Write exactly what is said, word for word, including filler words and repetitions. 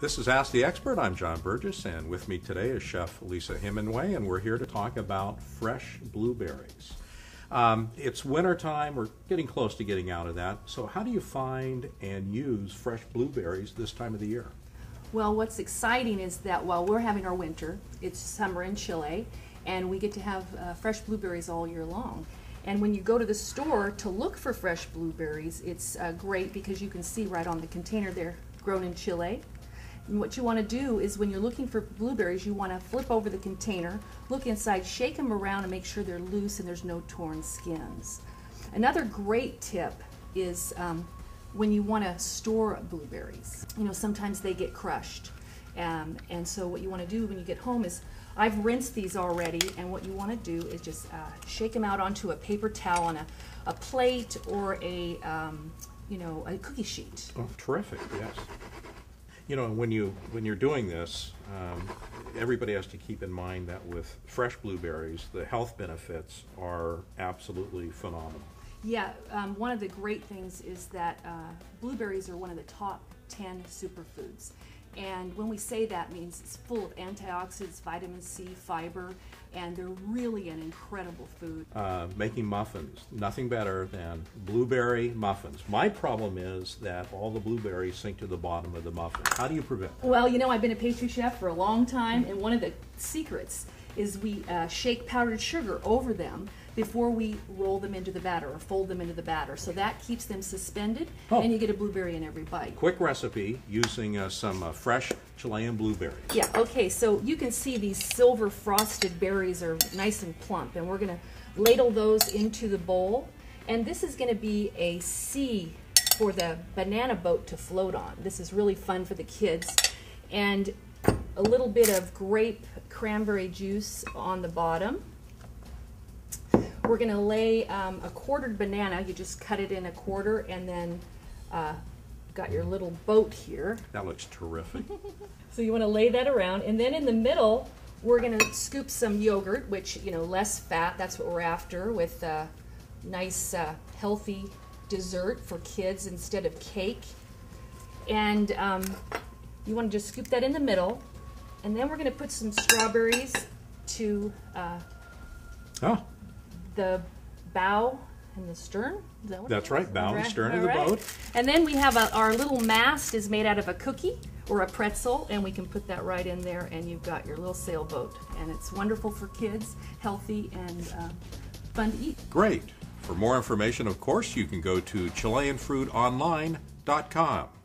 This is Ask the Expert. I'm John Burgess, and with me today is Chef Lisa Hemingway, and we're here to talk about fresh blueberries. Um, it's wintertime. We're getting close to getting out of that. So how do you find and use fresh blueberries this time of the year? Well, what's exciting is that while we're having our winter, it's summer in Chile, and we get to have uh, fresh blueberries all year long. And when you go to the store to look for fresh blueberries, it's uh, great because you can see right on the container they're grown in Chile. And what you want to do is when you're looking for blueberries, you want to flip over the container, look inside, shake them around and make sure they're loose and there's no torn skins. Another great tip is um, when you want to store blueberries. You know, sometimes they get crushed. Um, and so what you want to do when you get home is, I've rinsed these already, and what you want to do is just uh, shake them out onto a paper towel on a, a plate or a, um, you know, a cookie sheet. Oh, terrific, yes. You know, when, you, when you're doing this, um, everybody has to keep in mind that with fresh blueberries, the health benefits are absolutely phenomenal. Yeah, um, one of the great things is that uh, blueberries are one of the top ten superfoods. And when we say that, means it's full of antioxidants, vitamin C, fiber, and they're really an incredible food. Uh, making muffins, nothing better than blueberry muffins. My problem is that all the blueberries sink to the bottom of the muffin. How do you prevent that? Well, you know, I've been a pastry chef for a long time, and one of the secrets is we uh, shake powdered sugar over them before we roll them into the batter or fold them into the batter. So that keeps them suspended, oh. and you get a blueberry in every bite. Quick recipe using uh, some uh, fresh Chilean blueberries. Yeah, okay, so you can see these silver frosted berries are nice and plump, and we're gonna ladle those into the bowl. And this is gonna be a sea for the banana boat to float on. This is really fun for the kids. And a little bit of grape cranberry juice on the bottom. We're going to lay um, a quartered banana. You just cut it in a quarter, and then uh, got your little boat here. That looks terrific. So you want to lay that around, and then in the middle, we're going to scoop some yogurt, which, you know, less fat. That's what we're after, with a nice, uh, healthy dessert for kids instead of cake. And um, you want to just scoop that in the middle, and then we're going to put some strawberries to uh, oh. the bow and the stern. Is that what That's right, bow and stern of the right. boat. And then we have a, our little mast is made out of a cookie or a pretzel, and we can put that right in there, and you've got your little sailboat. And it's wonderful for kids, healthy, and uh, fun to eat. Great. For more information, of course, you can go to Chilean Fruit Online dot com.